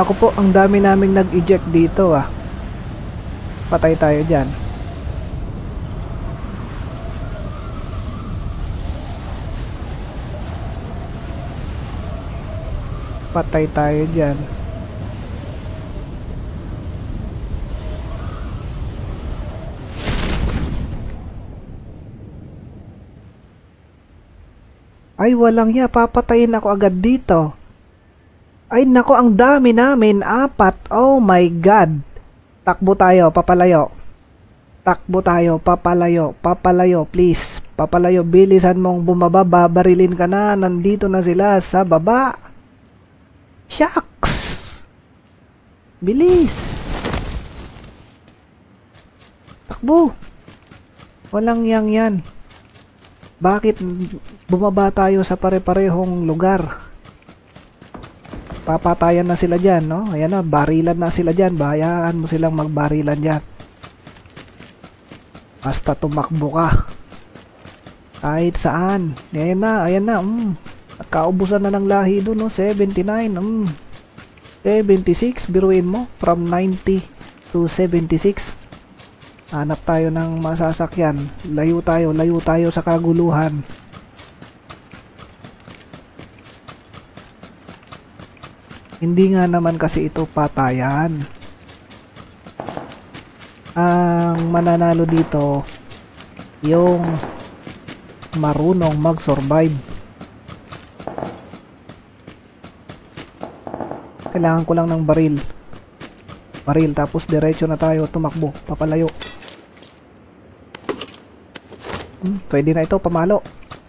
Naku po, ang dami naming nag-eject dito ah. Patay tayo dyan. Patay tayo dyan. Ay, walang ya. Papatayin ako agad dito. Ay, nako, ang dami namin. 4. Oh my God. Takbo tayo, papalayo. Takbo tayo, papalayo. Papalayo, please. Papalayo, bilisan mong bumaba. Babarilin ka na. Nandito na sila sa baba. Shucks! Bilis! Takbo! Walang yan. Bakit bumaba tayo sa pare-parehong lugar? Papatayan na sila dyan, no? Ayan na, barilan na sila dyan. Bahayaan mo silang magbarilan dyan. Basta tumakbo ka. Kahit saan. Ayan na. Nakaubusan na ng lahi doon, no? 79. 76, biruin mo. From 90 to 76. Hanap tayo ng masasakyan. Layo tayo sa kaguluhan. Hindi nga naman kasi ito patayan. Ang mananalo dito, yung marunong mag-survive. Kailangan ko lang ng baril. Tapos diretso na tayo tumakbo. Papalayo. Pwede na ito, pamalo.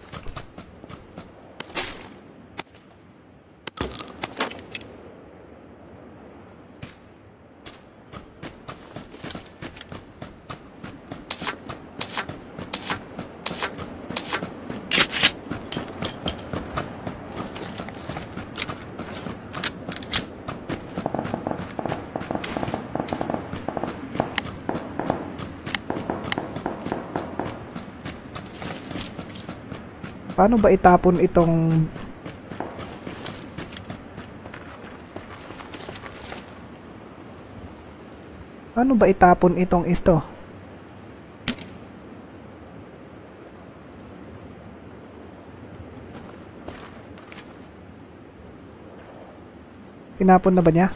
Paano ba itapon itong isto? Tinapon na ba niya?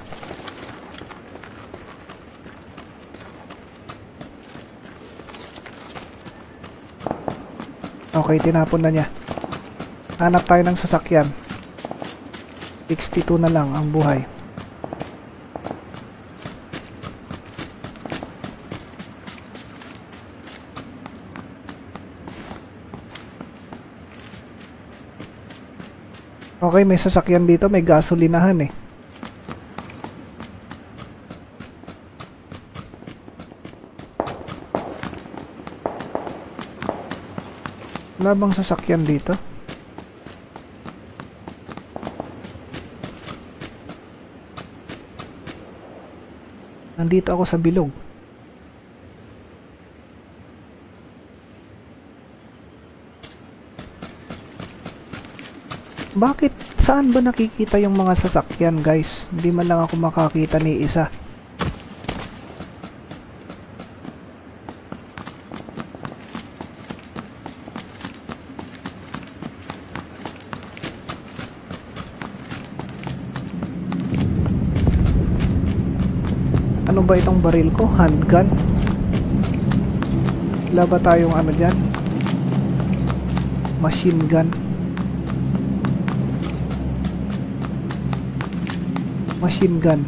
Okay, tinapon na niya. Hanap tayo ng sasakyan. 62 na lang ang buhay. Okay, may sasakyan dito. May gasolinahan eh. Wala bang sasakyan dito? Nandito ako sa bilog. Bakit? Saan ba nakikita yung mga sasakyan, guys? Hindi man lang ako makakita ni isa. Ano ba itong baril ko? Handgun? Wala ba tayong ano dyan? Machine gun? Machine gun.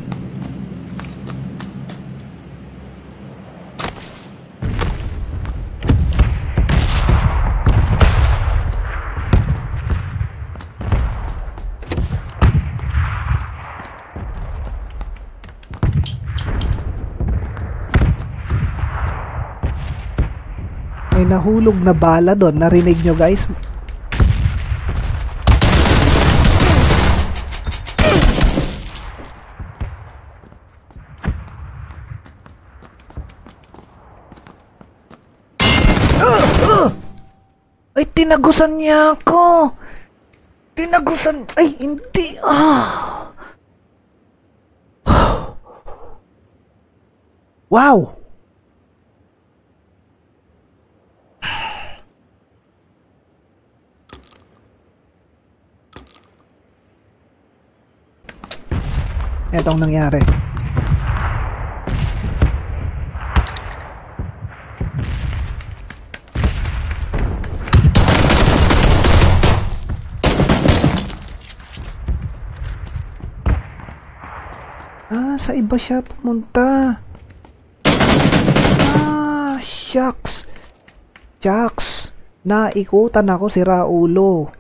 May nahulog na bala doon. Narinig nyo, guys? Ay, tinagusan niya ako. Tinagusan. Ay, hindi. Wow! Etong nangyari. Sa iba siya pumunta. Shucks. Naikutan ako, si Raulo.